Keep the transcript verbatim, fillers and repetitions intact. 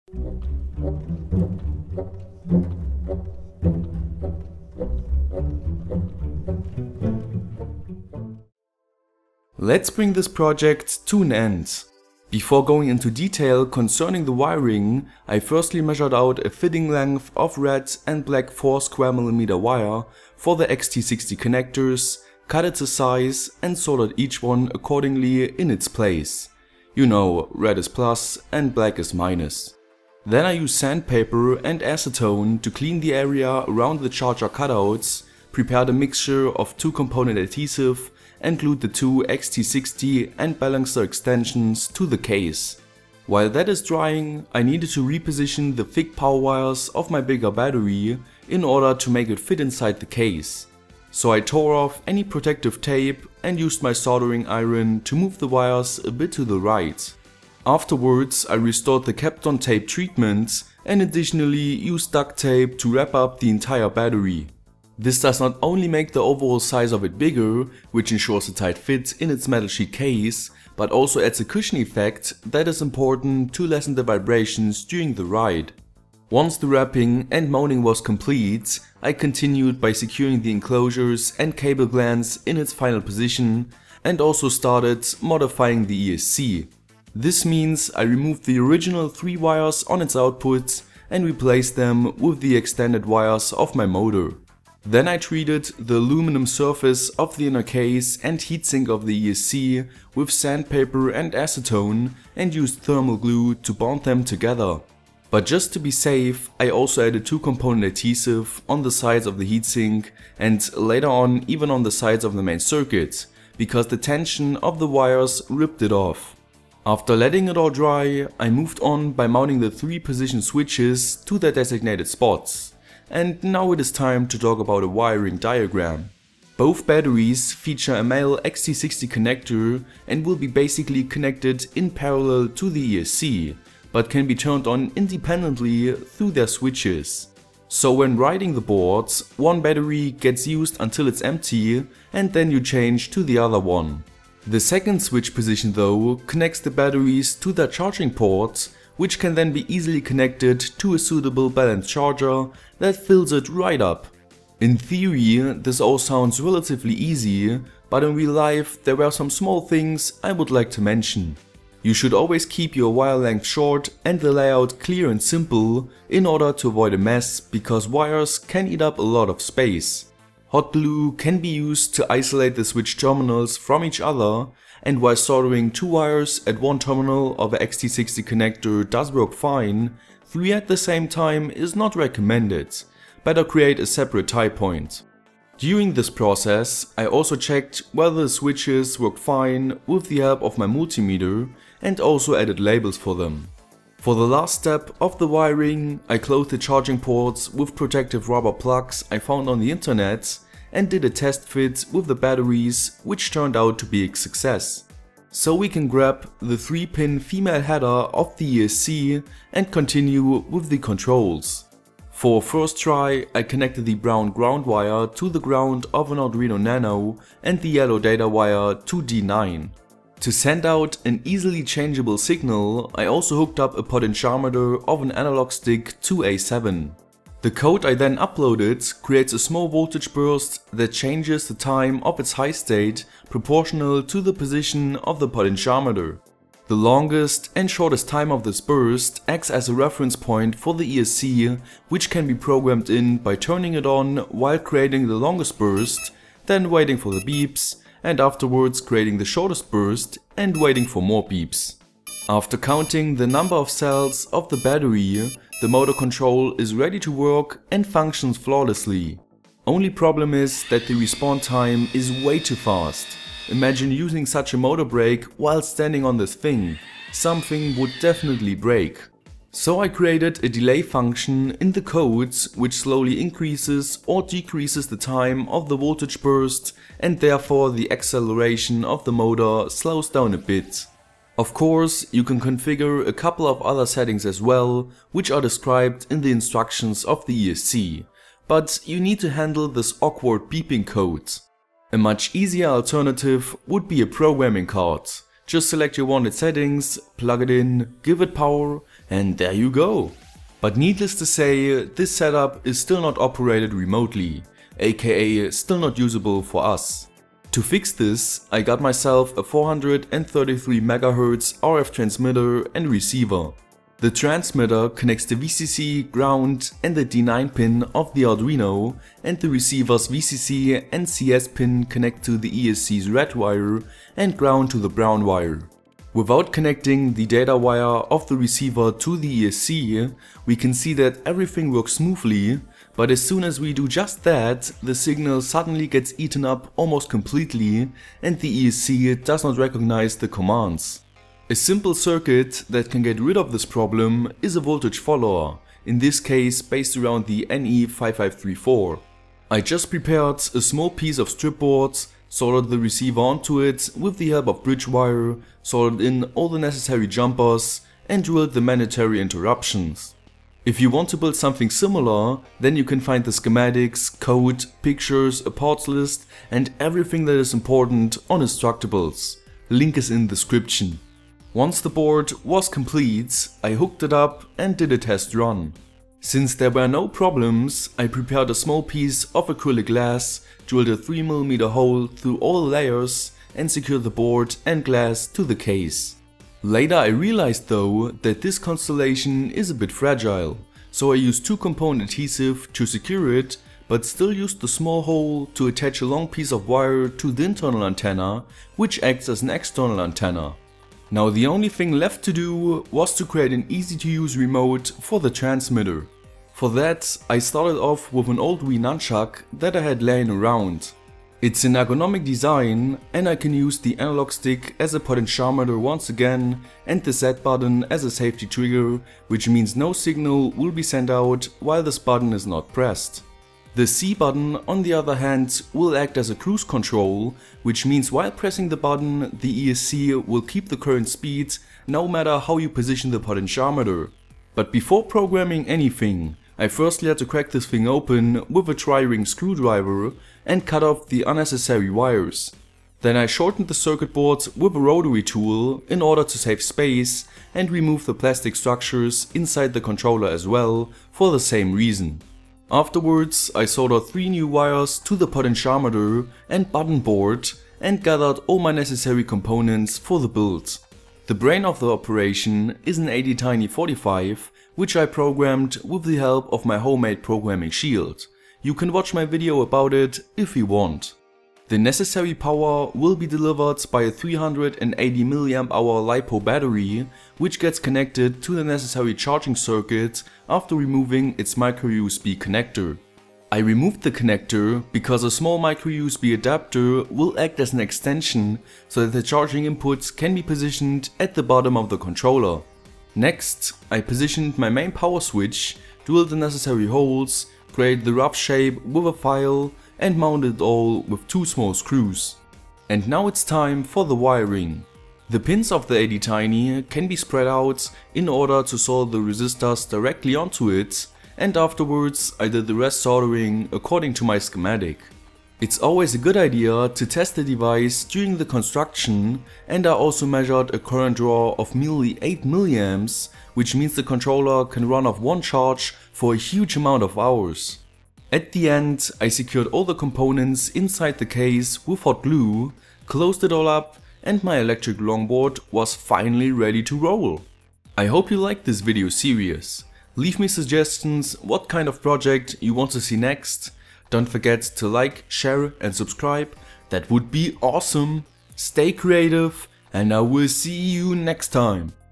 Let's bring this project to an end. Before going into detail concerning the wiring, I firstly measured out a fitting length of red and black four square millimeter wire for the X T sixty connectors, cut it to size and soldered each one accordingly in its place. You know, red is plus and black is minus. Then I used sandpaper and acetone to clean the area around the charger cutouts, prepared a mixture of two component adhesive and glued the two X T sixty and balancer extensions to the case. While that is drying, I needed to reposition the thick power wires of my bigger battery in order to make it fit inside the case. So I tore off any protective tape and used my soldering iron to move the wires a bit to the right. Afterwards I restored the Kapton tape treatment and additionally used duct tape to wrap up the entire battery. This does not only make the overall size of it bigger, which ensures a tight fit in its metal sheet case, but also adds a cushion effect that is important to lessen the vibrations during the ride. Once the wrapping and mounting was complete, I continued by securing the enclosures and cable glands in its final position and also started modifying the E S C. This means I removed the original three wires on its output and replaced them with the extended wires of my motor. Then I treated the aluminum surface of the inner case and heatsink of the E S C with sandpaper and acetone and used thermal glue to bond them together. But just to be safe, I also added two component adhesive on the sides of the heatsink and later on even on the sides of the main circuit, because the tension of the wires ripped it off. After letting it all dry, I moved on by mounting the three position switches to their designated spots. And now it is time to talk about a wiring diagram. Both batteries feature a male X T sixty connector and will be basically connected in parallel to the E S C, but can be turned on independently through their switches. So when riding the boards, one battery gets used until it's empty and then you change to the other one. The second switch position though connects the batteries to their charging ports, which can then be easily connected to a suitable balanced charger that fills it right up. In theory, this all sounds relatively easy, but in real life there were some small things I would like to mention. You should always keep your wire length short and the layout clear and simple in order to avoid a mess, because wires can eat up a lot of space. Hot glue can be used to isolate the switch terminals from each other, and while soldering two wires at one terminal of a X T sixty connector does work fine, three at the same time is not recommended. Better create a separate tie point. During this process, I also checked whether the switches worked fine with the help of my multimeter and also added labels for them. For the last step of the wiring, I closed the charging ports with protective rubber plugs I found on the internet and did a test fit with the batteries, which turned out to be a success. So we can grab the three pin female header of the E S C and continue with the controls. For first try, I connected the brown ground wire to the ground of an Arduino Nano and the yellow data wire to D nine. To send out an easily changeable signal, I also hooked up a potentiometer of an analog stick to A seven. The code I then uploaded creates a small voltage burst that changes the time of its high state proportional to the position of the potentiometer. The longest and shortest time of this burst acts as a reference point for the E S C, which can be programmed in by turning it on while creating the longest burst, then waiting for the beeps, and afterwards creating the shortest burst and waiting for more beeps. After counting the number of cells of the battery, the motor control is ready to work and functions flawlessly. Only problem is that the respawn time is way too fast. Imagine using such a motor brake while standing on this thing. Something would definitely break. So I created a delay function in the codes which slowly increases or decreases the time of the voltage burst, and therefore the acceleration of the motor slows down a bit. Of course, you can configure a couple of other settings as well, which are described in the instructions of the E S C, but you need to handle this awkward beeping code. A much easier alternative would be a programming card. Just select your wanted settings, plug it in, give it power, and there you go. But needless to say, this setup is still not operated remotely, aka still not usable for us. To fix this, I got myself a four hundred thirty-three megahertz R F transmitter and receiver. The transmitter connects the V C C, ground and the D nine pin of the Arduino, and the receiver's V C C and C S pin connect to the E S C's red wire and ground to the brown wire. Without connecting the data wire of the receiver to the E S C, we can see that everything works smoothly, but as soon as we do just that, the signal suddenly gets eaten up almost completely and the E S C does not recognize the commands. A simple circuit that can get rid of this problem is a voltage follower, in this case based around the N E five five three four. I just prepared a small piece of strip board, soldered the receiver onto it with the help of bridge wire, soldered in all the necessary jumpers and drilled the mandatory interruptions. If you want to build something similar, then you can find the schematics, code, pictures, a parts list and everything that is important on Instructables. Link is in the description. Once the board was complete, I hooked it up and did a test run. Since there were no problems, I prepared a small piece of acrylic glass, drilled a three millimeter hole through all layers and secured the board and glass to the case. Later I realized though that this constellation is a bit fragile, so I used two component adhesive to secure it, but still used the small hole to attach a long piece of wire to the internal antenna, which acts as an external antenna. Now the only thing left to do was to create an easy to use remote for the transmitter. For that I started off with an old Wii nunchuck that I had laying around. It's an ergonomic design and I can use the analog stick as a potentiometer once again and the Z button as a safety trigger, which means no signal will be sent out while this button is not pressed. The C button on the other hand will act as a cruise control, which means while pressing the button the E S C will keep the current speed no matter how you position the potentiometer. But before programming anything, I firstly had to crack this thing open with a tri-ring screwdriver and cut off the unnecessary wires. Then I shortened the circuit board with a rotary tool in order to save space and remove the plastic structures inside the controller as well for the same reason. Afterwards I soldered three new wires to the potentiometer and button board and gathered all my necessary components for the build. The brain of the operation is an ATtiny forty-five, which I programmed with the help of my homemade programming shield. You can watch my video about it if you want. The necessary power will be delivered by a three hundred eighty milliamp hour LiPo battery, which gets connected to the necessary charging circuit after removing its micro U S B connector. I removed the connector because a small micro U S B adapter will act as an extension so that the charging inputs can be positioned at the bottom of the controller. Next, I positioned my main power switch, drilled the necessary holes, created the rough shape with a file and mounted it all with two small screws. And now it's time for the wiring. The pins of the ATtiny can be spread out in order to solder the resistors directly onto it, and afterwards I did the rest soldering according to my schematic. It's always a good idea to test the device during the construction, and I also measured a current draw of merely eight milliamps, which means the controller can run off one charge for a huge amount of hours. At the end I secured all the components inside the case with hot glue, closed it all up, and my electric longboard was finally ready to roll. I hope you liked this video series. Leave me suggestions what kind of project you want to see next. Don't forget to like, share and subscribe, that would be awesome. Stay creative and I will see you next time.